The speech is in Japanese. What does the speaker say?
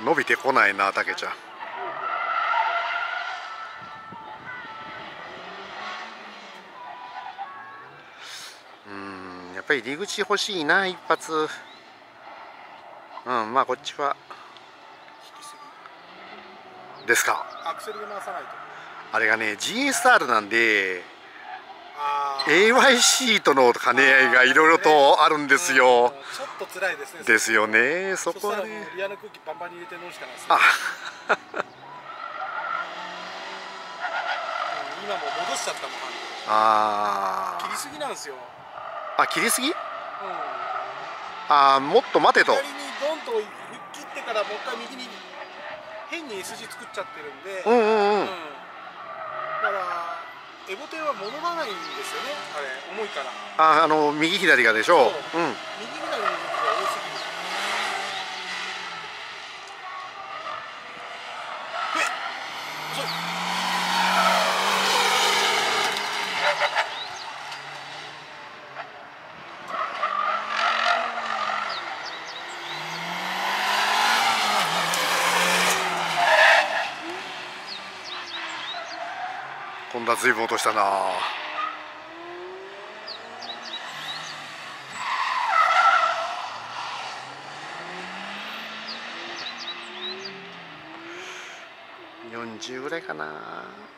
伸びてこないな、たけちゃん。やっぱり入り口欲しいな、一発。まあこっちはですか。 アクセルで回さないと。 あれがね GSR なんで AYC との兼ね合いがいろいろとあるんですよ。 ちょっと辛いですね。 ですよね。そこはね。 リアの空気バンバンに入れて乗るしかないですね。今も戻しちゃったもん。切りすぎなんですよ。 切りすぎ？もっと待てと。 左にドンと切ってからもう一回右に変に S 字作っちゃってるんで、だからエボテンは戻らないんですよね。あれ重いから。 右左がでしょう。 右左の動きが多すぎる。 今度は随分落としたな。40ぐらいかな。